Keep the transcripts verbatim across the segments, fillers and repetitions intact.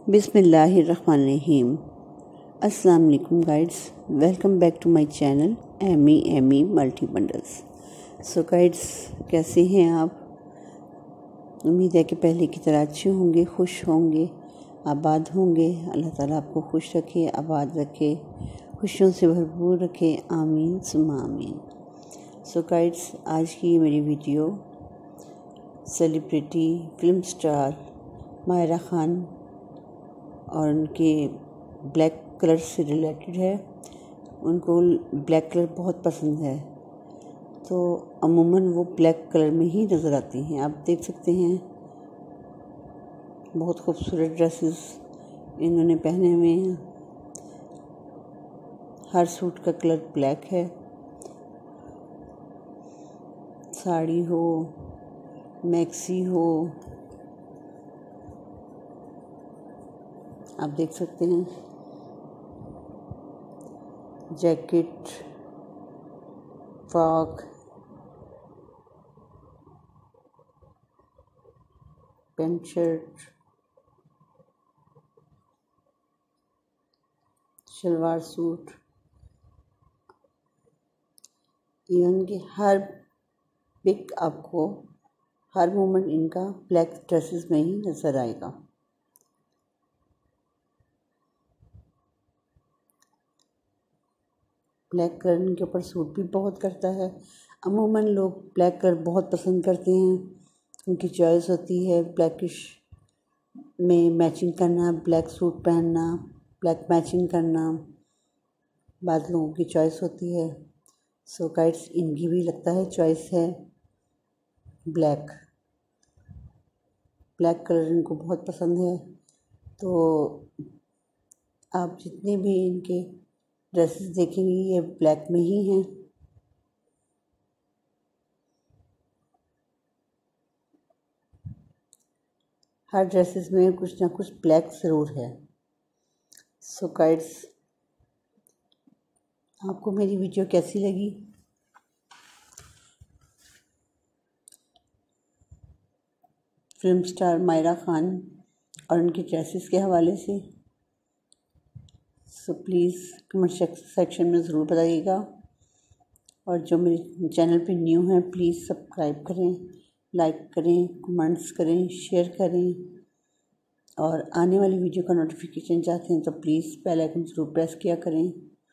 बिस्मिल्लाहिर्रहमानिर्रहीम। अस्सलाम वालेकुम guides, welcome back to my channel Amy Amy multi bundles. So guides, कैसे हैं आप? उम्मीद है कि पहले की तरह अच्छे होंगे, खुश होंगे, आबाद होंगे। अल्लाह ताला आपको खुश रखे, आबाद रखे, खुशियों से भरपूर रखे। आमीन सुम्मा आमीन। सो गाइड्स, आज की मेरी video celebrity film star Maira Khan और उनके ब्लैक कलर से रिलेटेड है। उनको ब्लैक कलर बहुत पसंद है, तो अमूमन वो ब्लैक कलर में ही नज़र आती हैं। आप देख सकते हैं बहुत खूबसूरत ड्रेसेस इन्होंने पहने हुए हैं। हर सूट का कलर ब्लैक है। साड़ी हो, मैक्सी हो, आप देख सकते हैं, jacket, frock, pant shirt, shalwar suit, even कि हर पिक आपको हर मोमेंट इनका ब्लैक ड्रेसेस में ही नज़र आएगा। ब्लैक कलर इनके ऊपर सूट भी बहुत करता है। अमूमन लोग ब्लैक कलर बहुत पसंद करते हैं, उनकी चॉइस होती है ब्लैकिश में मैचिंग करना, ब्लैक सूट पहनना, ब्लैक मैचिंग करना, बाद लोगों की चॉइस होती है। सो गाइड्स, इनकी भी लगता है चॉइस है ब्लैक ब्लैक कलर इनको बहुत पसंद है। तो आप जितने भी इनके ड्रेसेस देखेंगे ये ब्लैक में ही हैं। हर ड्रेसेस में कुछ ना कुछ ब्लैक ज़रूर है। सो गाइड्स, आपको मेरी वीडियो कैसी लगी? फिल्म स्टार मायरा खान और उनके ड्रेसेस के हवाले से सो प्लीज़ कमेंट सेक्शन में ज़रूर बताइएगा। और जो मेरे चैनल पे न्यू हैं प्लीज़ सब्सक्राइब करें, लाइक करें, कमेंट्स करें, शेयर करें। और आने वाली वीडियो का नोटिफिकेशन चाहते हैं तो प्लीज़ बेल आइकन ज़रूर प्रेस किया करें,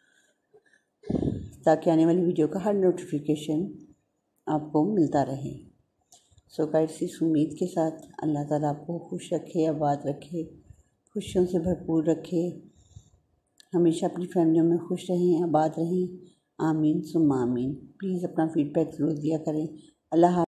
ताकि आने वाली वीडियो का हर नोटिफिकेशन आपको मिलता रहे। सो गाइड्स, इस उम्मीद के साथ अल्लाह ताला आपको खुश रखे, आबाद रखे, खुशियों से भरपूर रखे, हमेशा अपनी फैमिलियों में खुश रहें, आबाद रहें। आमीन सुम्मा आमीन। प्लीज़ अपना फीडबैक ज़रूर दिया करें। अल्लाह